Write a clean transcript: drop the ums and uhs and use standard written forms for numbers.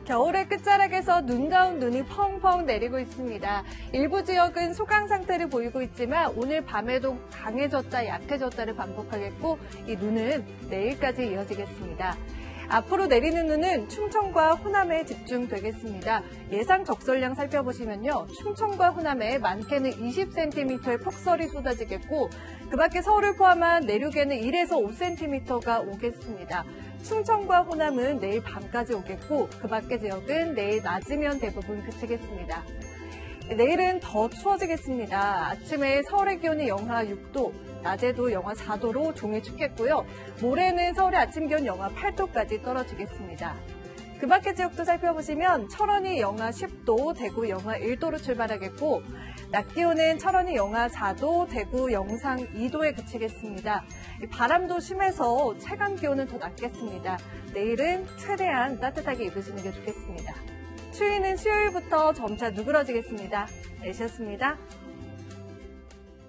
겨울의 끝자락에서 눈다운 눈이 펑펑 내리고 있습니다. 일부 지역은 소강 상태를 보이고 있지만 오늘 밤에도 강해졌다 약해졌다를 반복하겠고 이 눈은 내일까지 이어지겠습니다. 앞으로 내리는 눈은 충청과 호남에 집중되겠습니다. 예상 적설량 살펴보시면요. 충청과 호남에 많게는 20cm의 폭설이 쏟아지겠고 그 밖에 서울을 포함한 내륙에는 1에서 5cm가 오겠습니다. 충청과 호남은 내일 밤까지 오겠고 그 밖의 지역은 내일 낮이면 대부분 그치겠습니다. 내일은 더 추워지겠습니다. 아침에 서울의 기온이 영하 6도, 낮에도 영하 4도로 종일 춥겠고요. 모레는 서울의 아침 기온 영하 8도까지 떨어지겠습니다. 그 밖의 지역도 살펴보시면 철원이 영하 10도, 대구 영하 1도로 출발하겠고 낮 기온은 철원이 영하 4도, 대구 영상 2도에 그치겠습니다. 바람도 심해서 체감 기온은 더 낮겠습니다. 내일은 최대한 따뜻하게 입으시는 게 좋겠습니다. 추위는 수요일부터 점차 누그러지겠습니다. 내셨습니다.